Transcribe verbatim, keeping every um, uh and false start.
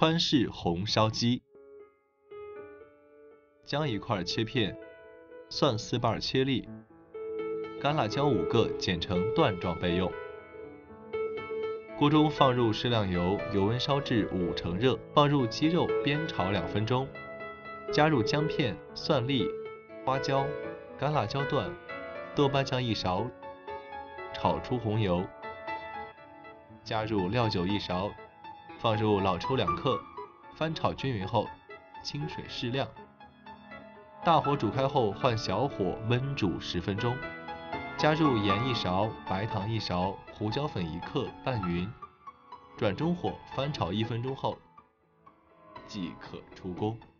川式红烧鸡。姜一块切片，蒜丝瓣切粒，干辣椒五个剪成段状备用。锅中放入适量油，油温烧至五成热，放入鸡肉煸炒两分钟，加入姜片、蒜粒、花椒、干辣椒段、豆瓣酱一勺，炒出红油，加入料酒一勺，放入老抽两克，翻炒均匀后，清水适量，大火煮开后换小火焖煮十分钟，加入盐一勺，白糖一勺，胡椒粉一克，拌匀，转中火翻炒一分钟后即可出锅。